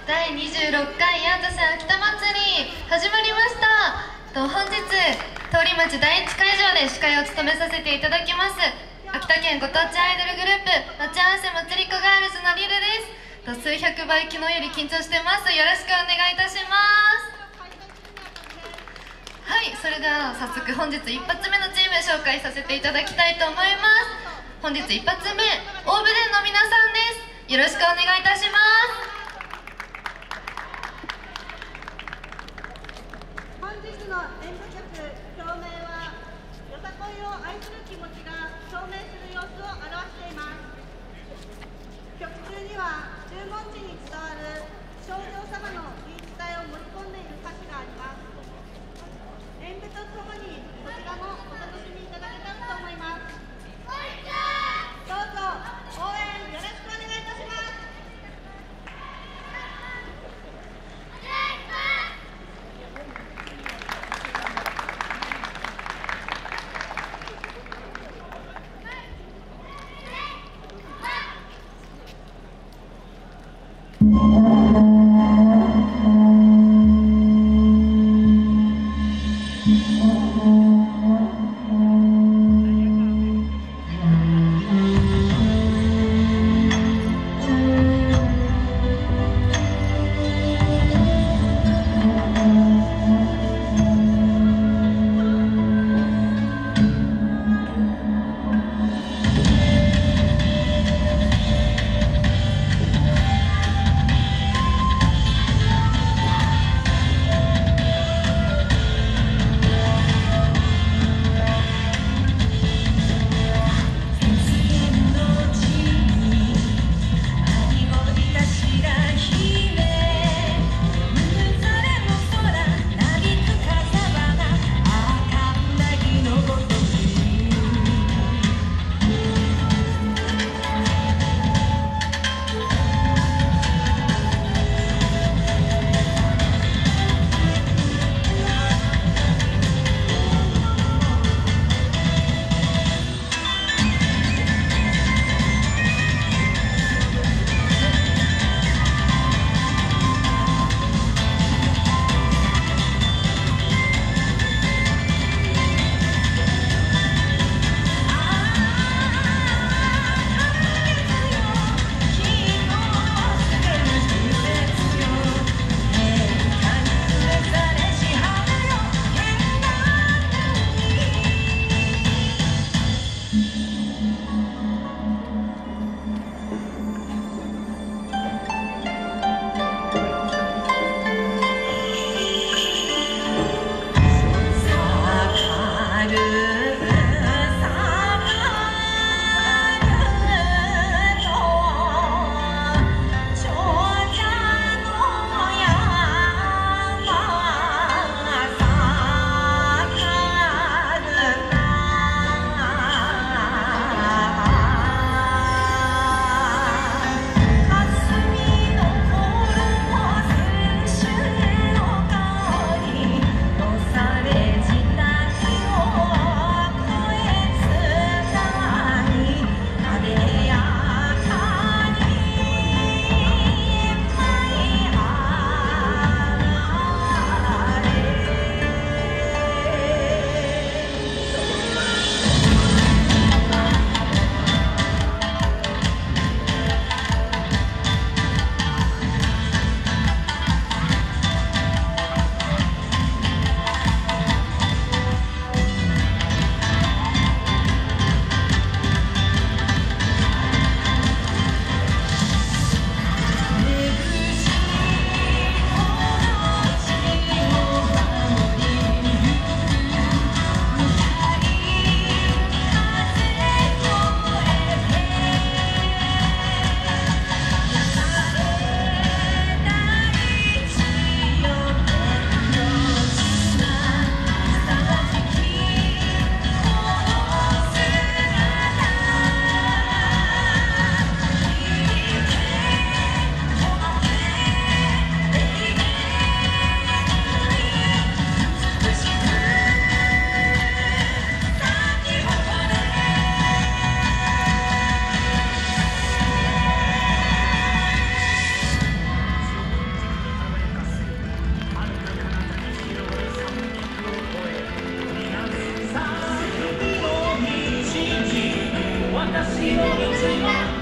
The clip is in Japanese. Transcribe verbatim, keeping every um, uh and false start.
だいにじゅうろっかい八幡さん秋田祭り始まりました。と本日通り町だいいち会場で司会を務めさせていただきます秋田県ご当地アイドルグループ待ち合わせ祭り子ガールズのリルです。と数百倍昨日より緊張してます。よろしくお願いいたします。はい、それでは早速本日一発目のチーム紹介させていただきたいと思います。本日一発目、大武田の皆さんです。よろしくお願いいたします。 本日の演舞曲「共鳴」はよさこいを愛する気持ちが証明する様子を表しています。曲中には十文字に伝わる少女様の言い伝えを盛り込んでいる歌詞があります。演舞とともにこちらもお楽しみいただけたらと思います。どうぞ応援よろしくお願いいたします。 私の道は